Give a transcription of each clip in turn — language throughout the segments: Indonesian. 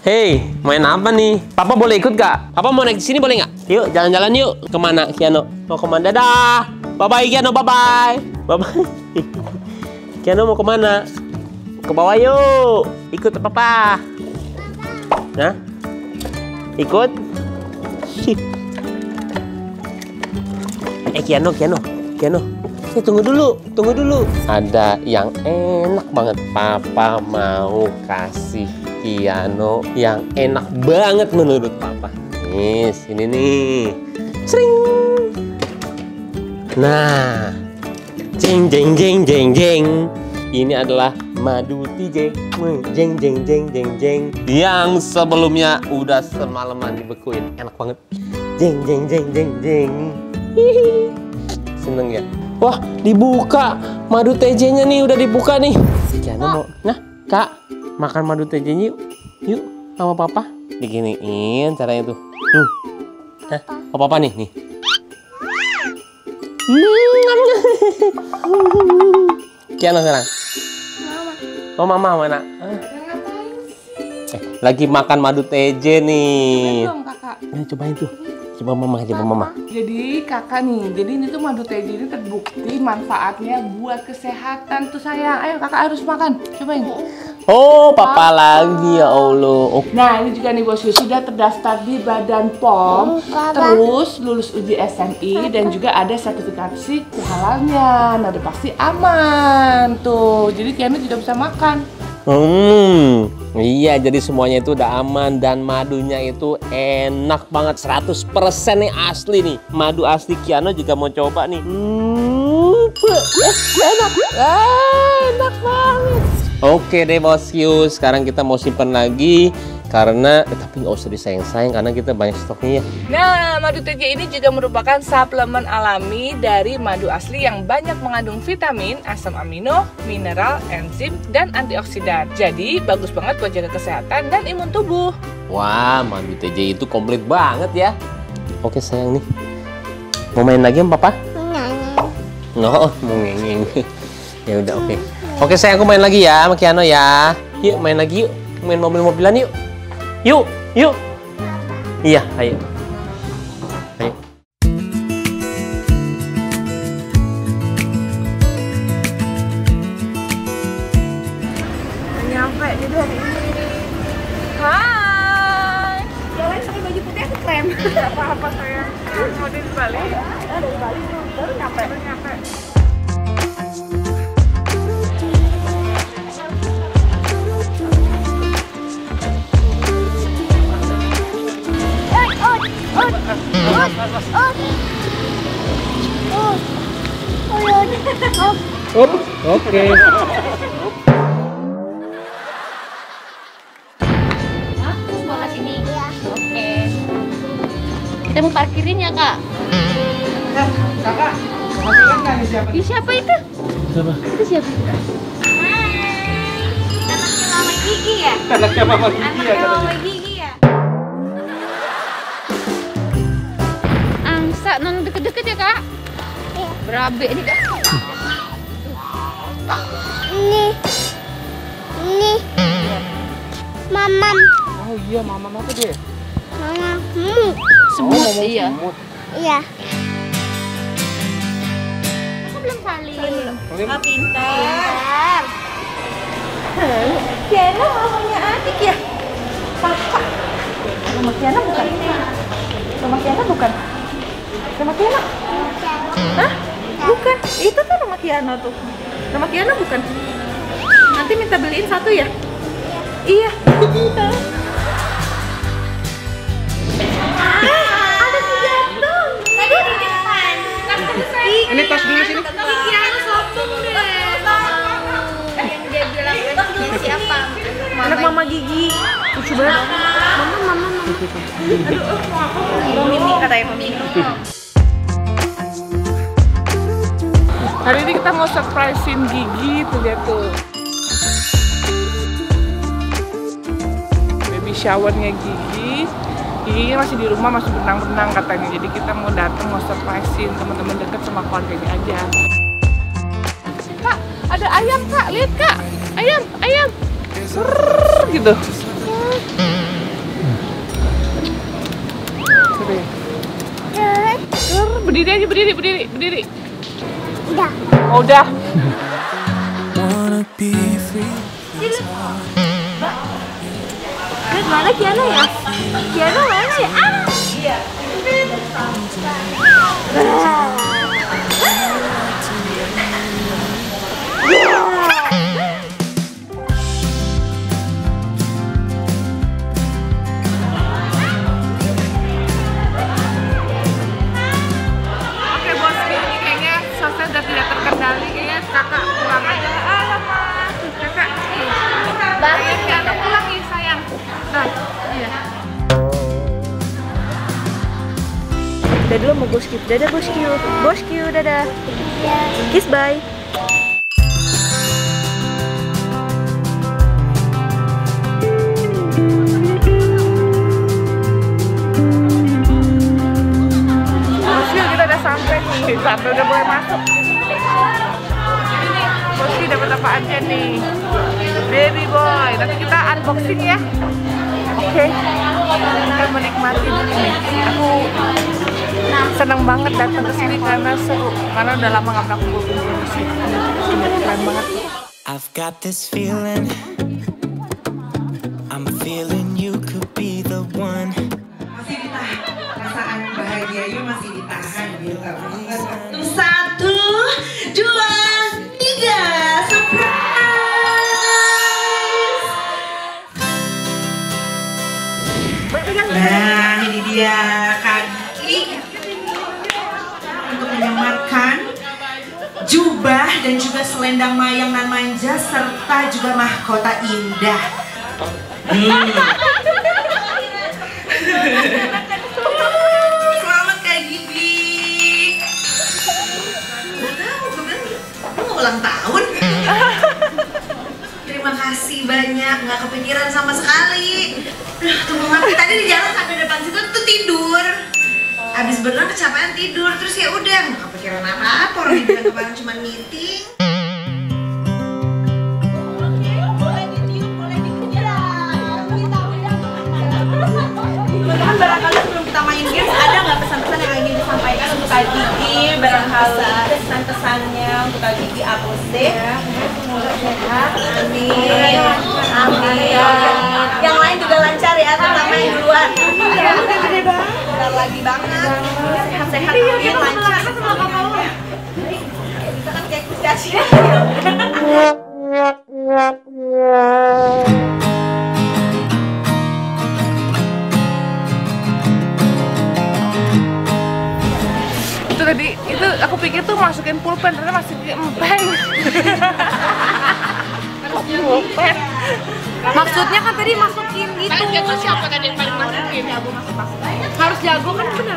Hei, main apa nih? Papa boleh ikut gak? Papa mau naik sini boleh nggak? Yuk, jalan-jalan yuk. Kemana, Kiano? Mau kemana? Dadah. Bye-bye, Kiano. Bye-bye. Bye-bye. Kiano mau kemana? Ke bawah yuk. Ikut Papa. Nah, ikut. Kiano. Tunggu dulu. Ada yang enak banget. Papa mau kasih Kiano yang enak banget menurut Papa. Nih, sini nih. Sering. Nah, jeng. Ini adalah madu TJ. Jeng. Yang sebelumnya udah semalaman dibekuin. Enak banget. Jeng. Hihi. Seneng ya? Wah, dibuka. Madu TJ-nya nih udah dibuka nih. Kiano mau. Nah, Kak, makan madu TJ-nya yuk. Sama Papa. Diginiin caranya tuh. Hah? Oh, Papa nih. Kiano sekarang. Mama. Oh, Mama mana? Ngapain sih? Lagi makan madu TJ nih. Dong, Kakak. Ya, cobain tuh. Coba Mama. Jadi Kakak nih, ini tuh madu TJ ini terbukti manfaatnya buat kesehatan tuh sayang. Ayo Kakak harus makan. Cobain. Oh, Papa lagi ya Allah. Oh. Nah, ini juga nih bosku sudah terdaftar di Badan POM, terus lulus uji SNI dan juga ada sertifikasi halalnya. Nah, udah pasti aman tuh. Jadi Kiano tidak bisa makan. Iya, jadi semuanya itu udah aman dan madunya itu enak banget 100% nih asli nih. Madu asli. Kiano juga mau coba nih. Enak banget. Oke deh bosku, sekarang kita mau simpan lagi karena tapi nggak usah disayang-sayang karena kita banyak stoknya ya. Nah, madu TJ ini juga merupakan suplemen alami dari madu asli yang banyak mengandung vitamin, asam amino, mineral, enzim, dan antioksidan. Jadi bagus banget buat jaga kesehatan dan imun tubuh. Wah, madu TJ itu komplit banget ya. Oke sayang nih, mau main lagi sama Papa? No, mau ngengeng. Ya udah oke. Oke sayang, aku main lagi ya sama Kiano ya. Yuk main lagi yuk, main mobil-mobilan yuk. Yuk. Iya, ayo. Nyampe jadi hari ini. Hai. Jalan pakai baju putih aku keren. Gak apa-apa sayang. Mau dari Bali? Dari Bali baru nyampe. Oke. Sebelah sini. Iya. Oke. Kita mau parkirin ya, Kak? Kakak, perhatikan kan siapa? Siapa itu? Siapa? Itu siapa? Anaknya Mama Gigi ya? Anaknya Mama Gigi ya. Anaknya Mama Gigi ya? Angsa, non deket-deket ya, Kak? Iya. Berabe nih, Kak. Ini Mamam. Oh iya, mama apa deh? Mamamu. Semut, iya. Iya. Aku belum saling. Oh, Pintar. Kiana mamanya adik ya? Kakak. Sama Kiana bukan? Sama Kiana bukan? Sama Kiana? Hah? Bukan. Itu tuh nama Kiana tuh. Nama Kiana bukan? Nanti minta beliin satu ya? Iya. Ada si jantung. Tadi di depan. Ini tas dulu sini. Kiana sombong deh. Yang dia bilang tas dulu siapa? Anak Mama Gigi. Lucu banget. Mama. Aduh, mau apa? Mau Mimi katanya mau Mimi. Hari ini kita mau surprisein Gigi tuh lihat tuh. Baby showernya Gigi. Gigi masih di rumah, masih berenang-berenang katanya. Jadi kita mau datang mau surprisein teman-teman dekat sama keluarganya aja. Kak, ada ayam Kak, lihat Kak. Ayam. Surr, gitu. Nih. Berdiri aja, berdiri. Udah. Oh, udah. Mana Kiana ya? Kiana mana ya? Iya. Oke bosku, ini kayaknya sosnya udah tidak terkendali. Kayaknya kakak pulang aja. Alamak, kakak. Kakak pulang nih sayang. Nah, iya. Dadah dulu mau bosku. Dadah bosku. Bosku, dadah. Kiss bye. Bosku, kita udah sampai nih. Sampai udah boleh masuk. Ini nih, bosku dapat apa aja nih? Baby boy. Nanti kita unboxing ya. Oke. Kita menikmati dulu nih. Aku seneng banget datang ke sini karena seru. Karena udah lama nggak pernah kumpul-kumpul di sini. Keren banget. I've got this feeling, I'm feeling you could be the one. Masih ditahan, perasaan bahagia you masih ditahan gitu. 1, 2, 3, surprise! Nah, ini dia kaki untuk menyematkan jubah dan juga selendang mayang nan manja serta juga mahkota indah. Selamat Kak Gigi. Gak tahu kemarin lu mau ulang tahun. Terima kasih banyak, nggak kepikiran sama sekali. Tunggu banget. Tadi di jalan sampai depan situ tuh tidur. Abis berenang kecapean tidur, terus ya udah nggak kepikiran apa-apa. Orang dibilang kemarin cuma meeting. Teman-teman barangkali sebelum kita main games ada nggak pesan-pesan yang ingin disampaikan untuk Kak Gigi? Barangkali pesan-pesannya untuk Kak Gigi apa sih? Semoga sehat, amin, amin. Yang lain juga lancar ya, terutama yang duluan. Ya, udah gede banget. Bentar lagi banget. Sehat-sehat, amin, lancar. Kita kan kayak kucing. Tadi itu aku pikir tuh masukin pulpen, ternyata masukin empeng. Pulpen. Maksudnya kan tadi masukin gitu. Paling jago siapa tadi yang paling masukin? Jago masuk. Harus jago kan benar.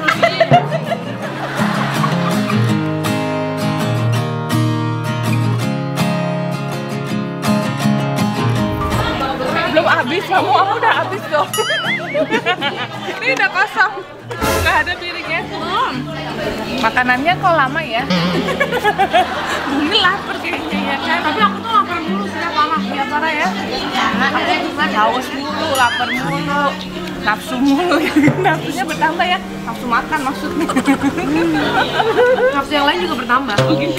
Belum habis, kamu udah habis dong. Ini udah kosong, nggak ada piringnya. Makanannya kok lama ya? Bumi lapar kayaknya ya kan? Tapi aku tuh lapar mulu setiap malam. Ya parah ya? Aku haus mulu, lapar mulu, nafsu mulu. Nafsunya bertambah ya? Nafsu makan maksudnya. Nafsu yang lain juga bertambah.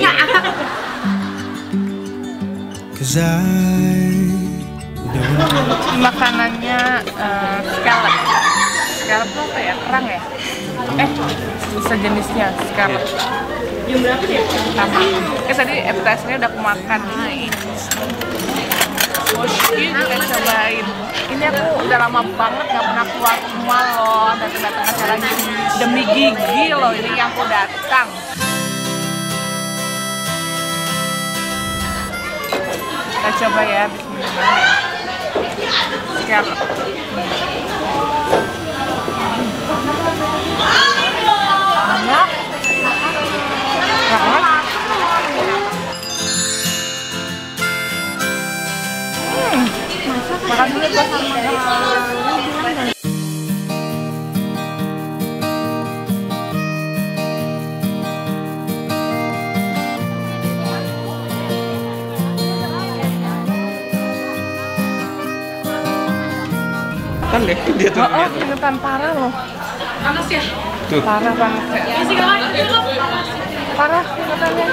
Makanannya scallop. Scallop tuh apa ya? Kerang ya? Sejenisnya scallop. Jam berapa dia? Sama. Tadi appetizer-nya udah aku makan. Bosku kita cobain. Ini aku udah lama banget gak pernah keluar rumah loh. Datang-datang acara demi Gigi loh. Ini yang aku datang. Kita coba ya. Bismillah. Scallop. Banyak. Banget. Makan dulu bos. Kan deh, dia tuh. Keringetan parah loh. Panas ya? Tuh. Parah banget. Parah katanya.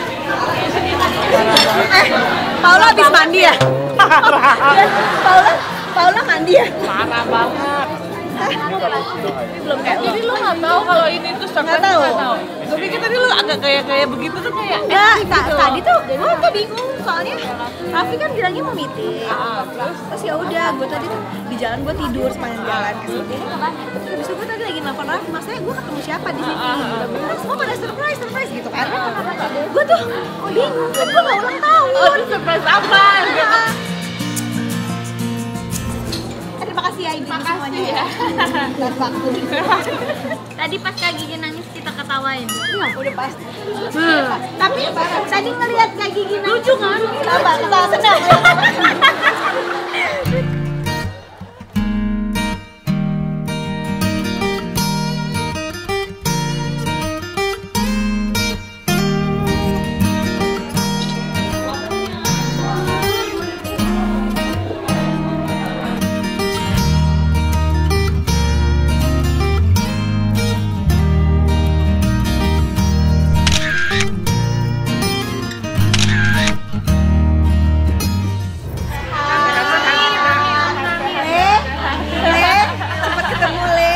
Paula habis mandi ya? Paula mandi ya? Parah banget. Jadi lu nggak tahu kalau ini tuh Nggak tahu. Gue pikir tadi lu agak kayak begitu tuh kayak. Enggak, tadi tuh gue bingung soalnya Raffi kan bilangnya mau meeting. Terus ya udah, gue tadi tuh di jalan gue tidur sepanjang jalan ke sini. Terus gue tadi lagi nelfon Raffi, maksudnya gue ketemu siapa di sini? Terus semua pada surprise gitu kan? Gue tuh bingung, kan gue nggak ulang tahun. Oh, surprise apa? Terima kasih ya ibu semuanya ya. Dan waktu. Tadi pas Kak Gigi nangis kita ketawain. Iya, udah pasti. Tapi tadi ngelihat Kak Gigi lucu kan? Ketawa senang. Cepet ketemu Le.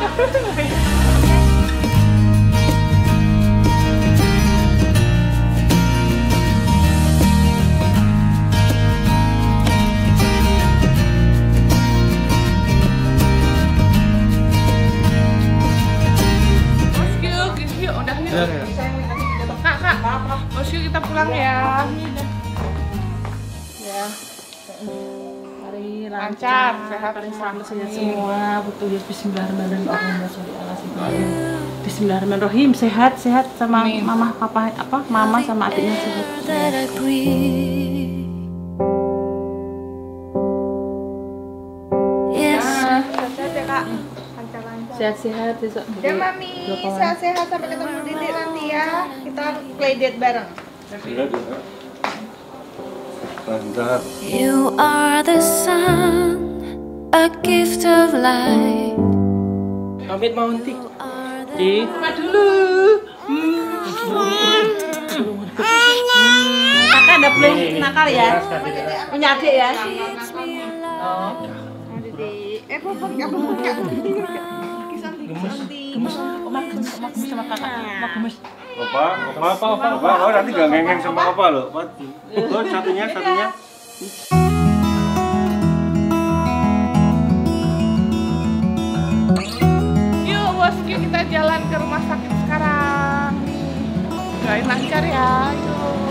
Yuk, udah nih. Kak, bos yuk kita pulang ya. Ya. Mari lancar, sehat semua. Betul ya, Bismillahirrahmanirrahim. Bismillahirrahmanirrahim. Sehat sama mama, papa, mama sama adiknya sehat. Sehat-sehat besok. Ya Mami, sehat-sehat sampai ketemu Didi nanti ya. Kita playdate bareng. You are the sun, a gift of light. Pamit mau nanti. Dulu. Kakak ada play nakal ya? Punya adik ya? Oh. Popok. Gemes sama kakak. Gemes. Opa, nanti gak ngengeng sama opa loh. Tuh, satunya. Yuk bos, kita jalan ke rumah sakit sekarang. Doain lancar ya, yuk.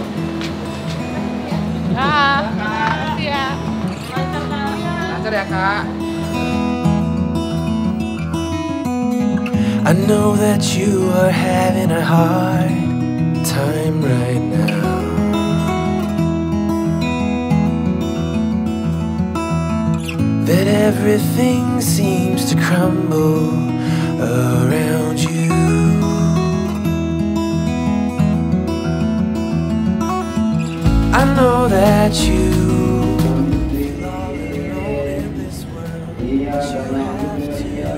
Makasih ya. Lancar ya kak. I know that you are having a hard time right now. That everything seems to crumble around you. I know that you feel all alone in this world. You have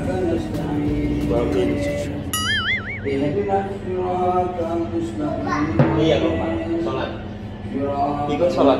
Iya Bapak, sholat. Ikut sholat.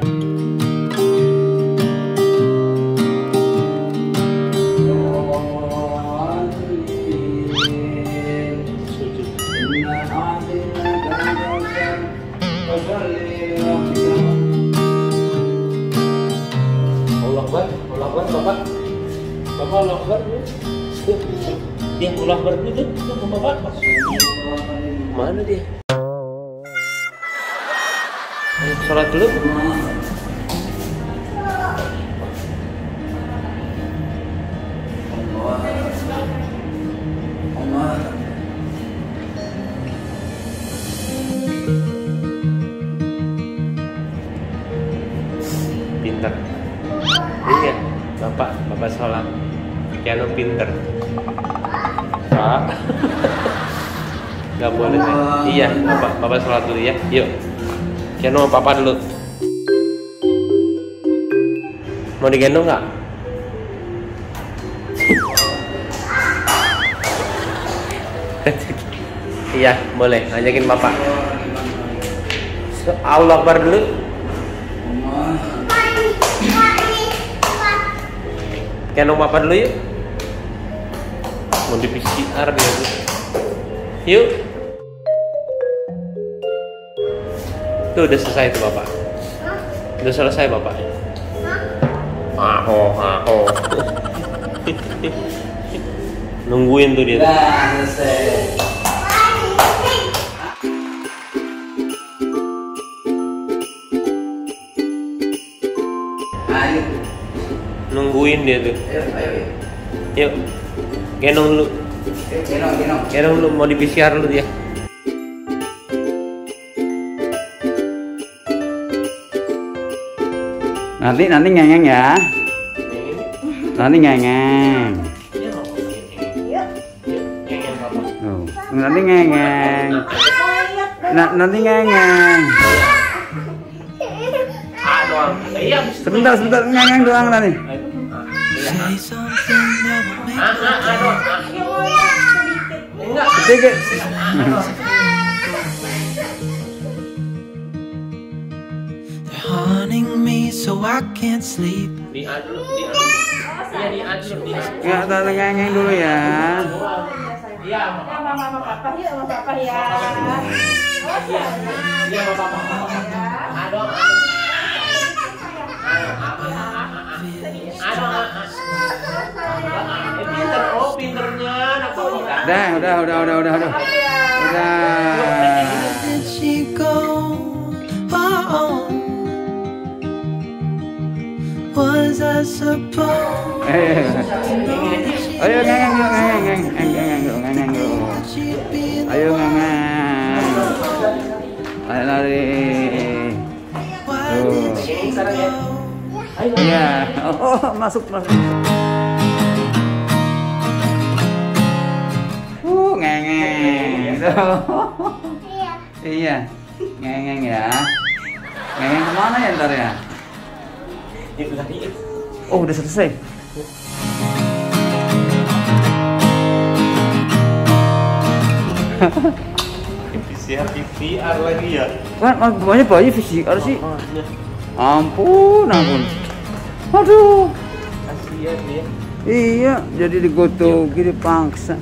Allah Akbar, Bapak. Bapak Allah Akbar. Dia Allah Akbar dulu tuh, Bapak. Mana dia? Ayo sholat dulu. Pinter. Iya, Bapak sholat. Piano pinter. Pak. Gak boleh. Iya, Bapak sholat dulu ya. Yuk. Gendong Papa dulu. Mau digendong nggak? Iya, boleh. Ajakin Papa. Allah Akbar dulu. Gendong Papa dulu yuk. Mau di PCR dia tuh. Yuk. Tuh udah selesai tuh Bapak. Udah selesai Bapak. Aho. Nungguin tuh dia. Nungguin dia tuh. Yuk. Gendong dulu. Gendong dulu, mau di PCR dulu dia. Nanti ngengeng ya. Nanti ngengeng. Nanti ngengeng. Nanti ngengeng. Sebentar ngengeng doang nanti. Sedikit. Haunting me so I can't sleep. Ya, tante ngengeng dulu ya. Iya, sama papa ya. Iya, sama papa. Pinternya Udah. Did she go? Oh. Was I supposed? Ayo ngengeng dulu. Ayo ngengeng. Ayo lari. Iya. Oh, masuk. Ngengeng. Iya. Ngengeng ya. Ngengeng kemana ya ntar ya? Oh, udah selesai. PCR lagi ya. Kan banyak bayi PCR sih. Ampun. Aduh. Kasihan dia. Iya, jadi digotoki dipaksa.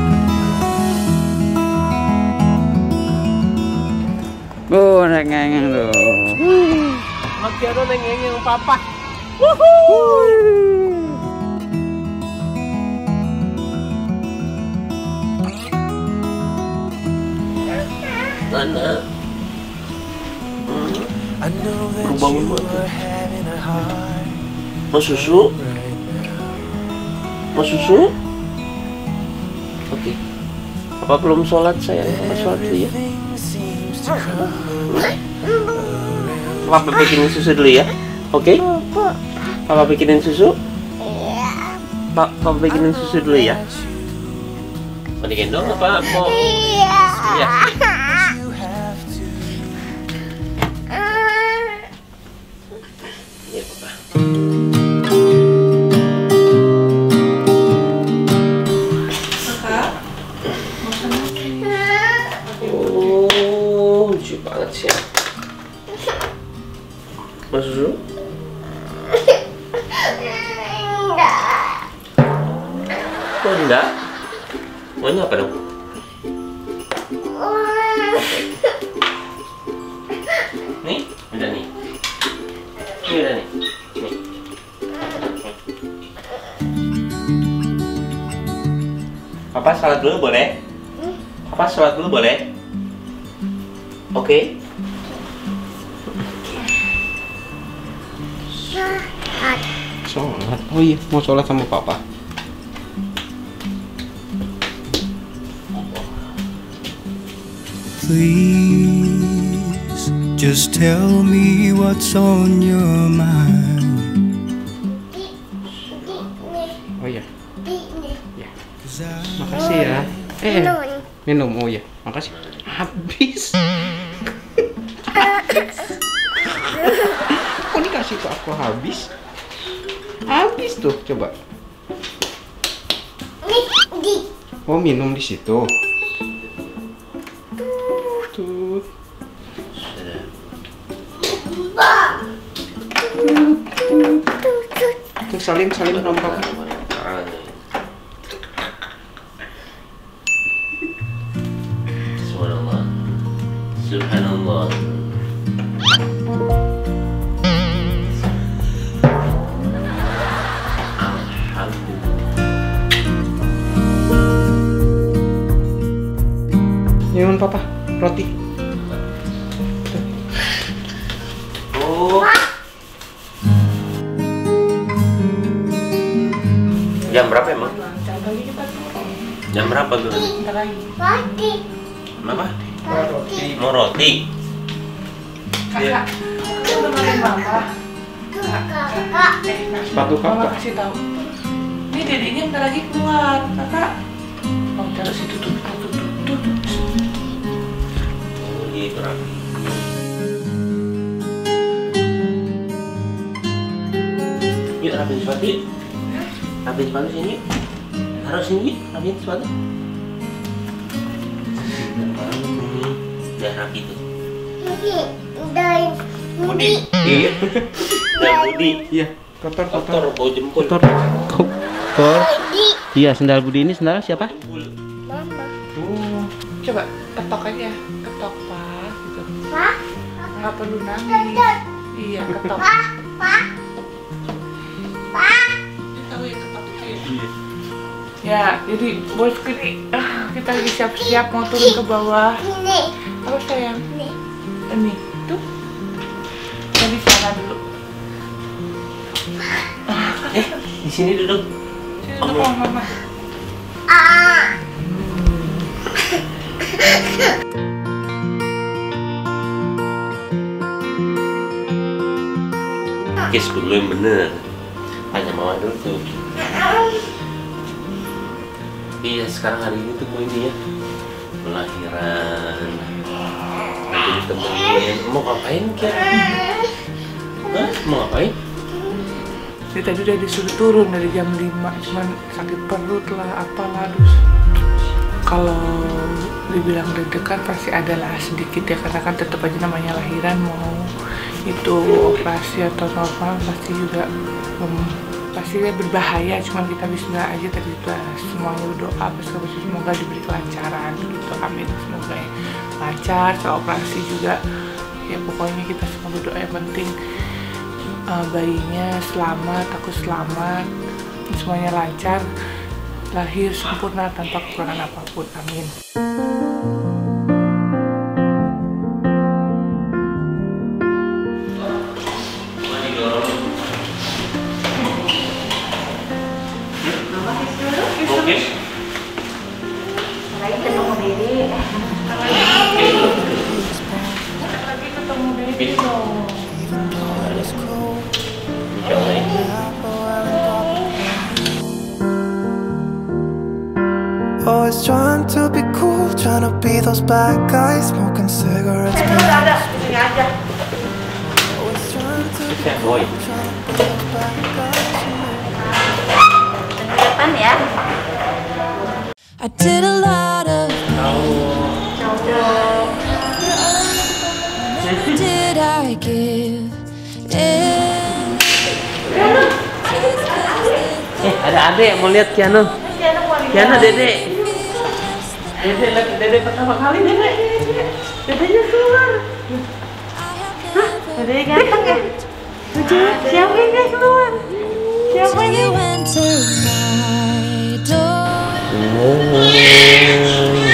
Oh, ngengeng tuh. Masih ada ngengeng Papa. Mana? Aku bangun banget. Mau susu? Oke. Papa belum sholat sayang. Papa sholat dulu ya. Papa bikinin susu dulu ya. Oke? Papa bikinin susu? Papa bikinin susu dulu ya. Mau digendong apa mau? Iya. Iya, Papa. Oh, lucu banget sih. Mau susu? Kok enggak? Maunya apa dong? Oke. Nih, udah nih. Ini udah nih. Nih. Papa sholat dulu boleh? Papa sholat dulu boleh? Oke? Sholat? Oh iya, mau sholat sama Papa. Please, just tell me what's on your mind. Oh iya. Ya. Makasih ya. Minum. Oh iya. Makasih. Habis. Kok dikasih ke aku habis? Habis tuh, coba. Oh, minum di situ. Tuh salim sama papa. Subhanallah. Subhanallah. Nyuwun papa, roti. Oh. Jam berapa emang? Jam berapa tuh? Roti. Kenapa? Mau roti? Kakak, udah makan mama. Kakak. Sepatu Mama kakak. kasih tahu. Ini dedeknya bentar lagi keluar, kakak. Mau taruh situ tuh. Oh, gitu rapi. Yuk rapiin sepatu yuk. Rapiin sepatu sini. Taruh sini, rapiin sepatu. Udah rapi tuh. Budi. Iya. Udah Budi. Iya, kotor. Bau jempol. Kotor. Iya, sendal Budi ini sendal siapa? Coba ketok aja, ketok pak, gitu. Pak. Nggak perlu nangis. Iya, ketok. Pak. Tahu ya ketok itu ya. Ya, jadi bos ini kita lagi siap-siap mau turun ke bawah. Ini. Apa sayang? Ini tuh. Jadi sana dulu. Di sini duduk. Sini dulu sama mama. Kiss dulu yang bener. Tanya mama dulu tuh. Iya, sekarang hari ini tuh gue ini ya lahiran. Nanti ditemenin. Mau ngapain Kian? Hah? Mau ngapain? Dia tadi udah disuruh turun dari jam 5, cuman sakit perut lah, apalah. Terus kalau dibilang deg-degan pasti adalah sedikit ya, karena kan tetap aja namanya lahiran, mau itu operasi atau normal pasti juga pastinya berbahaya. Cuman kita bismillah aja tadi itu semuanya berdoa, semoga diberi kelancaran gitu, amin. Semoga ya lancar, operasi juga ya, pokoknya kita semua berdoa. Yang penting bayinya selamat, aku selamat, semuanya lancar, lahir sempurna tanpa kekurangan apapun, amin. Oke. Lagi ketemu Dede dong. Always trying to be cool, trying to be those bad guys, smoking cigarettes. Ada di sini aja. Always trying to be Boy. those bad guys. Depan ya. I did a lot of did I give in? Ada adek mau lihat Kiano. Kiano, Dede. Dede lihat Dede pertama kali, Dede. Dedenya keluar. Hah? Dede ganteng ya? Lucu. Siapa yang keluar? Siapa You ini? went to my door.